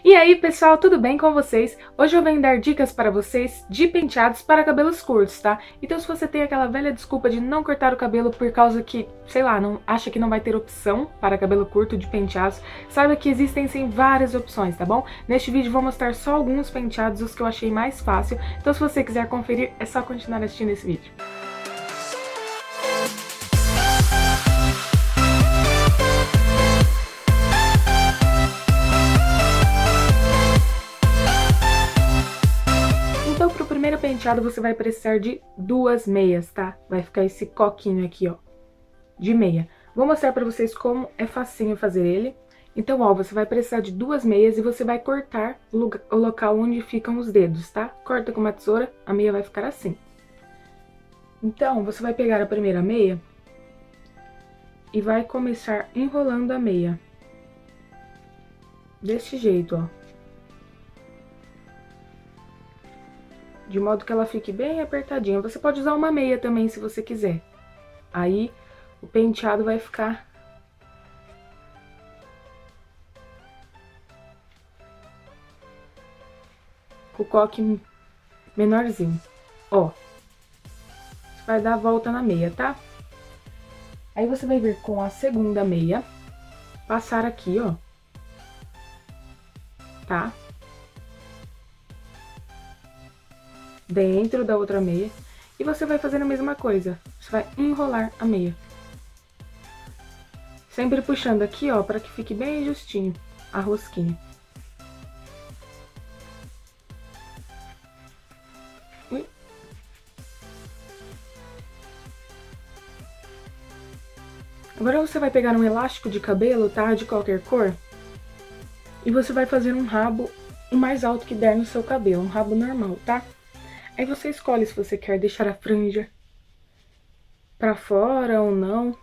E aí, pessoal, tudo bem com vocês? Hoje eu venho dar dicas para vocês de penteados para cabelos curtos, tá? Então se você tem aquela velha desculpa de não cortar o cabelo por causa que, sei lá, não acha que não vai ter opção para cabelo curto de penteados, saiba que existem sim várias opções, tá bom? Neste vídeo vou mostrar só alguns penteados, os que eu achei mais fácil, então se você quiser conferir, é só continuar assistindo esse vídeo. Então, pro primeiro penteado, você vai precisar de duas meias, tá? Vai ficar esse coquinho aqui, ó, de meia. Vou mostrar pra vocês como é facinho fazer ele. Então, ó, você vai precisar de duas meias e você vai cortar o local onde ficam os dedos, tá? Corta com uma tesoura, a meia vai ficar assim. Então, você vai pegar a primeira meia e vai começar enrolando a meia. Desse jeito, ó. De modo que ela fique bem apertadinha. Você pode usar uma meia também, se você quiser. Aí, o penteado vai ficar com o coque menorzinho. Ó, você vai dar a volta na meia, tá? Aí, você vai vir com a segunda meia, passar aqui, ó. Tá? Dentro da outra meia, e você vai fazer a mesma coisa, você vai enrolar a meia. Sempre puxando aqui, ó, para que fique bem justinho a rosquinha. Ui. Agora você vai pegar um elástico de cabelo, tá, de qualquer cor, e você vai fazer um rabo o mais alto que der no seu cabelo, um rabo normal, tá? Aí você escolhe se você quer deixar a franja pra fora ou não.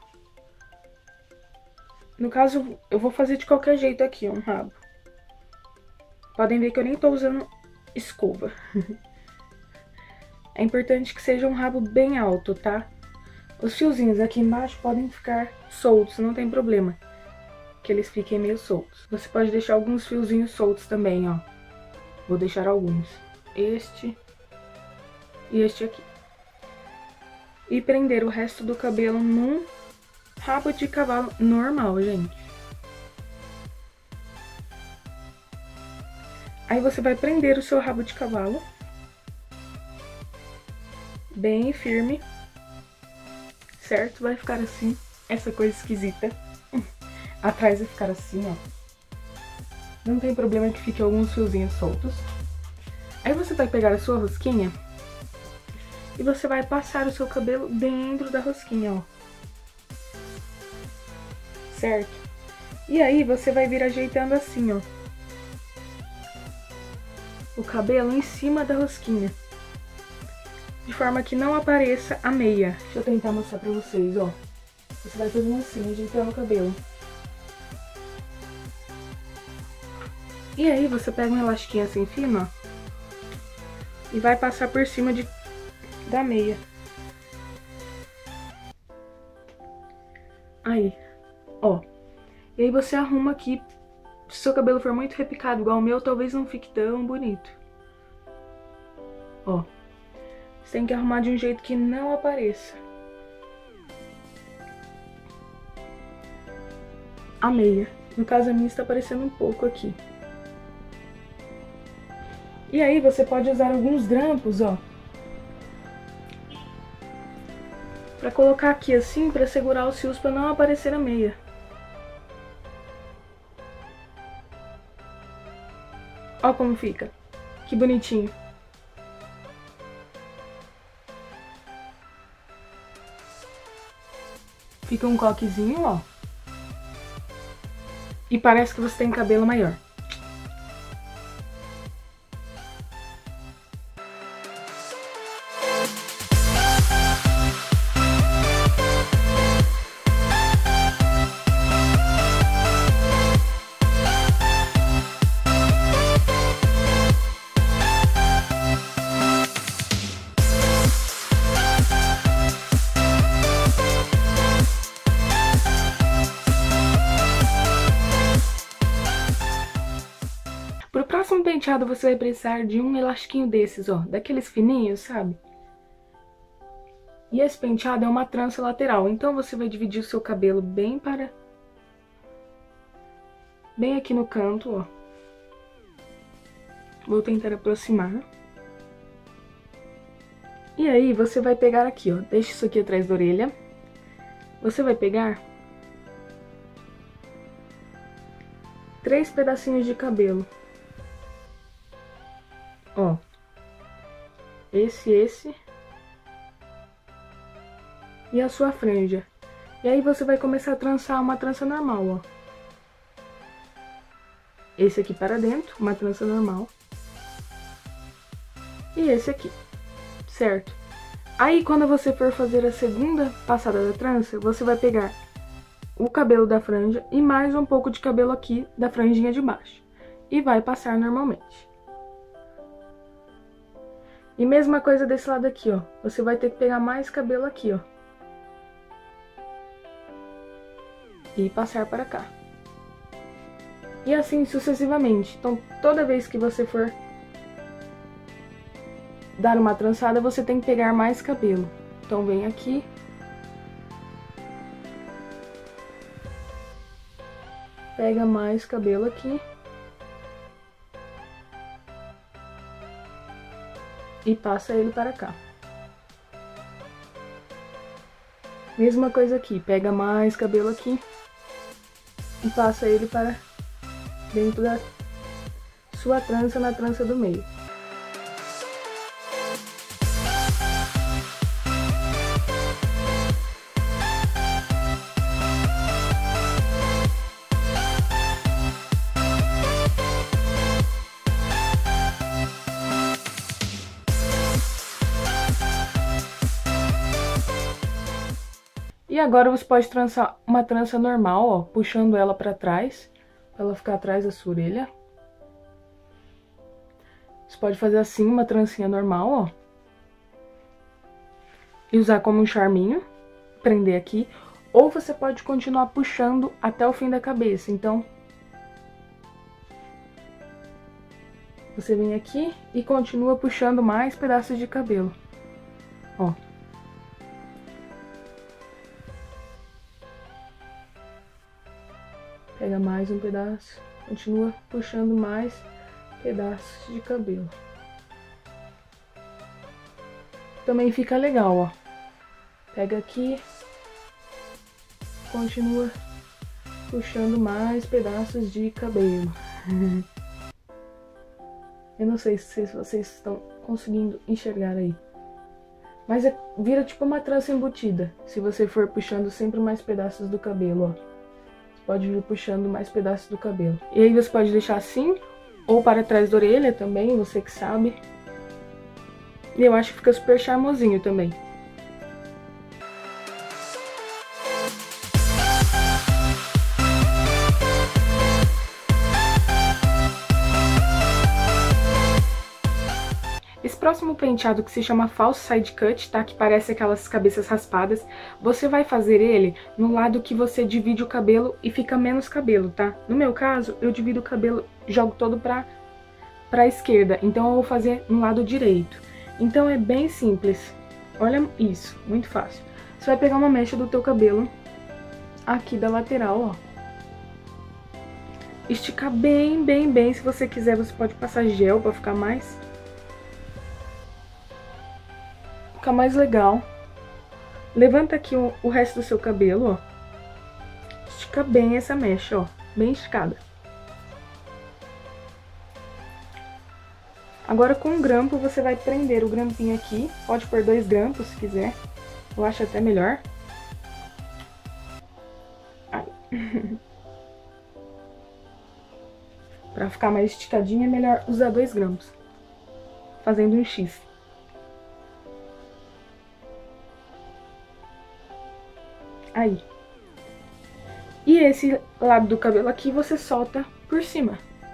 No caso, eu vou fazer de qualquer jeito aqui, um rabo. Podem ver que eu nem tô usando escova. É importante que seja um rabo bem alto, tá? Os fiozinhos aqui embaixo podem ficar soltos, não tem problema. Que eles fiquem meio soltos. Você pode deixar alguns fiozinhos soltos também, ó. Vou deixar alguns. Este e este aqui. E prender o resto do cabelo num rabo de cavalo normal, gente. Aí você vai prender o seu rabo de cavalo bem firme, certo? Vai ficar assim, essa coisa esquisita. Atrás vai ficar assim, ó. Não tem problema que fique alguns fiozinhos soltos. Aí você vai pegar a sua rosquinha e você vai passar o seu cabelo dentro da rosquinha, ó. Certo? E aí, você vai vir ajeitando assim, ó. O cabelo em cima da rosquinha. De forma que não apareça a meia. Deixa eu tentar mostrar pra vocês, ó. Você vai fazendo assim, ajeitando o cabelo. E aí, você pega um elastiquinho assim fino, ó. E vai passar por cima da meia. Aí, ó. E aí você arruma aqui. Se seu cabelo for muito repicado, igual o meu, talvez não fique tão bonito. Ó. Você tem que arrumar de um jeito que não apareça a meia. No caso, a minha está aparecendo um pouco aqui. E aí você pode usar alguns grampos, ó. Pra colocar aqui assim, pra segurar os fios pra não aparecer a meia. Ó como fica. Que bonitinho. Fica um coquezinho, ó. E parece que você tem cabelo maior. Pro próximo penteado, você vai precisar de um elastiquinho desses, ó. Daqueles fininhos, sabe? E esse penteado é uma trança lateral. Então, você vai dividir o seu cabelo bem aqui no canto, ó. Vou tentar aproximar. E aí, você vai pegar aqui, ó. Deixa isso aqui atrás da orelha. Você vai pegar 3 pedacinhos de cabelo. Ó. Esse. E a sua franja. E aí você vai começar a trançar uma trança normal, ó. Esse aqui para dentro, uma trança normal. E esse aqui, certo? Aí quando você for fazer a segunda passada da trança, você vai pegar o cabelo da franja e mais um pouco de cabelo aqui da franjinha de baixo. E vai passar normalmente. E mesma coisa desse lado aqui, ó. Você vai ter que pegar mais cabelo aqui, ó. E passar para cá. E assim sucessivamente. Então, toda vez que você for dar uma trançada, você tem que pegar mais cabelo. Então, vem aqui. Pega mais cabelo aqui. E passa ele para cá. Mesma coisa aqui. Pega mais cabelo aqui. E passa ele para dentro da sua trança, na trança do meio. E agora você pode trançar uma trança normal, ó, puxando ela pra trás, pra ela ficar atrás da sua orelha. Você pode fazer assim, uma trancinha normal, ó. E usar como um charminho, prender aqui. Ou você pode continuar puxando até o fim da cabeça, então... Você vem aqui e continua puxando mais pedaços de cabelo, ó. Pega mais um pedaço, continua puxando mais pedaços de cabelo. Também fica legal, ó. Pega aqui, continua puxando mais pedaços de cabelo. Eu não sei se vocês estão conseguindo enxergar aí. Mas vira tipo uma trança embutida, se você for puxando sempre mais pedaços do cabelo, ó. Pode vir puxando mais pedaços do cabelo. E aí você pode deixar assim, ou para trás da orelha também, você que sabe. E eu acho que fica super charmosinho também. Esse próximo penteado, que se chama falso side cut, tá? Que parece aquelas cabeças raspadas. Você vai fazer ele no lado que você divide o cabelo e fica menos cabelo, tá? No meu caso, eu divido o cabelo, jogo todo pra esquerda. Então eu vou fazer no lado direito. Então é bem simples. Olha isso, muito fácil. Você vai pegar uma mecha do teu cabelo aqui da lateral, ó. Esticar bem, bem, bem. Se você quiser, você pode passar gel pra ficar mais legal. Levanta aqui o resto do seu cabelo, ó. Estica bem essa mecha, ó. Bem esticada. Agora com um grampo você vai prender o grampinho aqui. Pode pôr 2 grampos se quiser. Eu acho até melhor. Pra ficar mais esticadinho é melhor usar 2 grampos. Fazendo um X. Aí. E esse lado do cabelo aqui você solta por cima.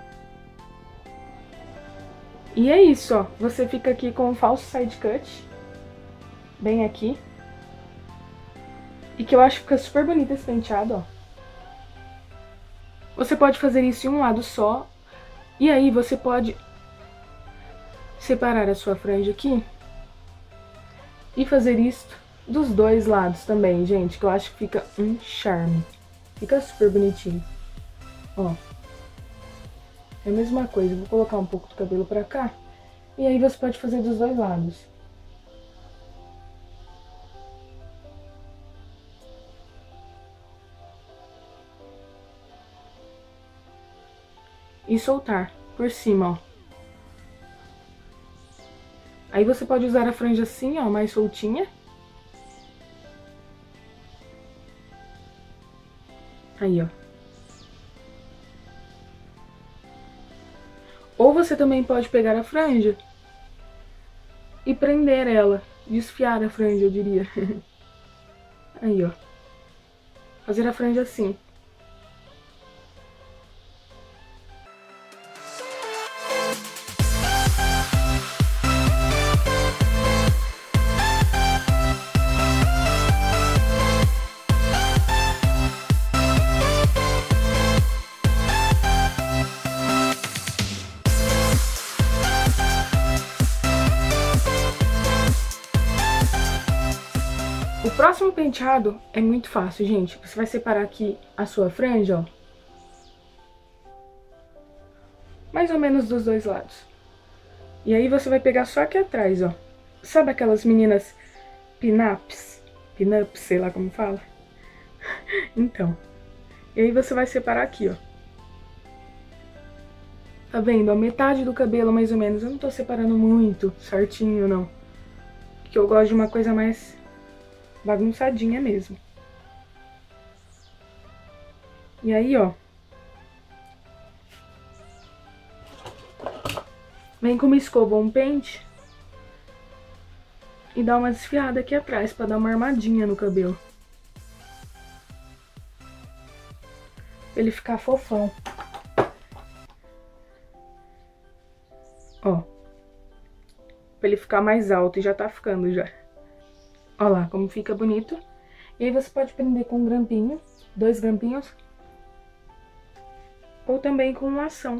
E é isso, ó. Você fica aqui com um falso side cut. Bem aqui. E que eu acho que fica super bonito esse penteado, ó. Você pode fazer isso em um lado só. E aí você pode separar a sua franja aqui e fazer isto dos dois lados também, gente, que eu acho que fica um charme. Fica super bonitinho. Ó. É a mesma coisa, vou colocar um pouco do cabelo pra cá. E aí você pode fazer dos dois lados. E soltar por cima, ó. Aí você pode usar a franja assim, ó, mais soltinha. Aí, ó. Ou você também pode pegar a franja e prender ela. Desfiar a franja, eu diria. Aí, ó. Fazer a franja assim. O próximo penteado é muito fácil, gente. Você vai separar aqui a sua franja, ó. Mais ou menos dos dois lados. E aí você vai pegar só aqui atrás, ó. Sabe aquelas meninas pin-ups? Pin-ups, sei lá como fala. Então. E aí você vai separar aqui, ó. Tá vendo? A metade do cabelo, mais ou menos. Eu não tô separando muito certinho, não. Porque eu gosto de uma coisa mais bagunçadinha mesmo. E aí, ó. Vem com uma escova ou um pente. E dá uma desfiada aqui atrás, pra dar uma armadinha no cabelo. Pra ele ficar fofão. Ó. Pra ele ficar mais alto, e já tá ficando já. Ó lá, como fica bonito. E aí você pode prender com um grampinho, 2 grampinhos. Ou também com um lação.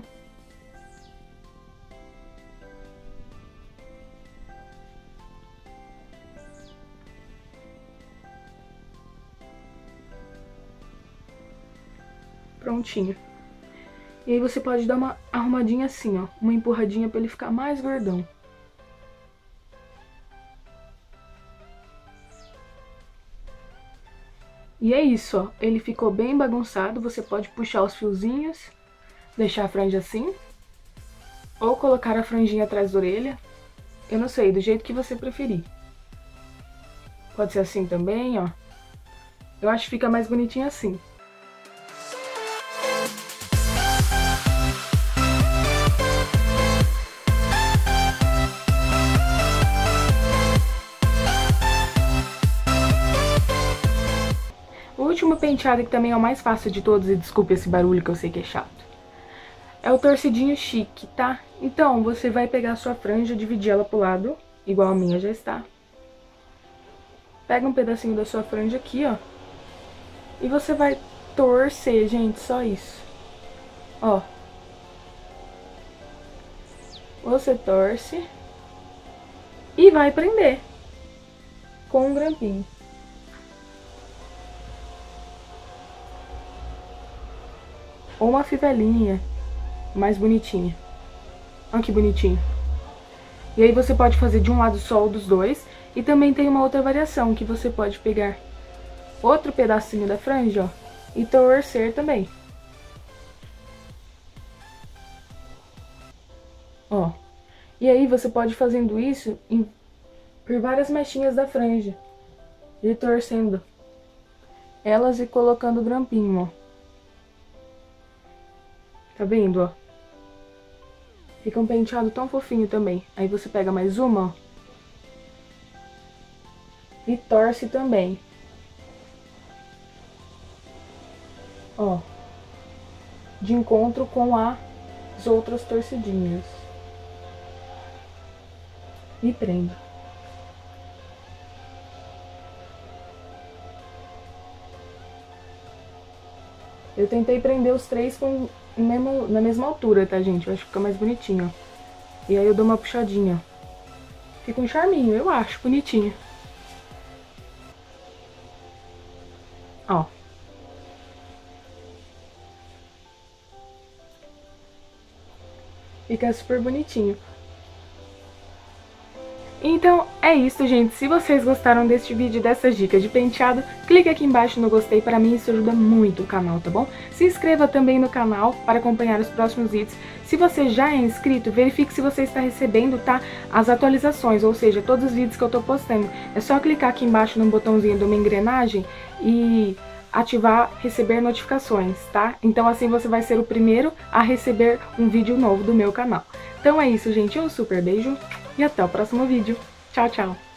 Prontinho. E aí você pode dar uma arrumadinha assim, ó. Uma empurradinha pra ele ficar mais gordão. E é isso, ó. Ele ficou bem bagunçado. Você pode puxar os fiozinhos, deixar a franja assim. Ou colocar a franjinha atrás da orelha. Eu não sei, do jeito que você preferir. Pode ser assim também, ó. Eu acho que fica mais bonitinho assim. O último penteado, que também é o mais fácil de todos, e desculpe esse barulho que eu sei que é chato, é o torcidinho chique, tá? Então, você vai pegar a sua franja, dividir ela pro lado, igual a minha já está. Pega um pedacinho da sua franja aqui, ó. E você vai torcer, gente, só isso. Ó. Você torce e vai prender com um grampinho. Ou uma fivelinha mais bonitinha. Olha que bonitinho. E aí você pode fazer de um lado só ou dos dois. E também tem uma outra variação, que você pode pegar outro pedacinho da franja, ó, e torcer também. Ó. E aí você pode ir fazendo isso por várias mechinhas da franja. E torcendo elas e colocando o grampinho, ó. Tá vendo, ó? Fica um penteado tão fofinho também. Aí você pega mais uma, ó. E torce também. Ó. De encontro com as outras torcidinhas. E prende. Eu tentei prender os três na mesma altura, tá, gente? Eu acho que fica mais bonitinho, ó. E aí eu dou uma puxadinha. Fica um charminho, eu acho, bonitinho. Ó. Fica super bonitinho. Então é isso, gente. Se vocês gostaram deste vídeo, dessas dicas de penteado, clique aqui embaixo no gostei, para mim isso ajuda muito o canal, tá bom? Se inscreva também no canal para acompanhar os próximos vídeos. Se você já é inscrito, verifique se você está recebendo, tá, as atualizações, ou seja, todos os vídeos que eu tô postando. É só clicar aqui embaixo no botãozinho de uma engrenagem e ativar receber notificações, tá? Então assim você vai ser o primeiro a receber um vídeo novo do meu canal. Então é isso, gente. Um super beijo e até o próximo vídeo. Tchau, tchau!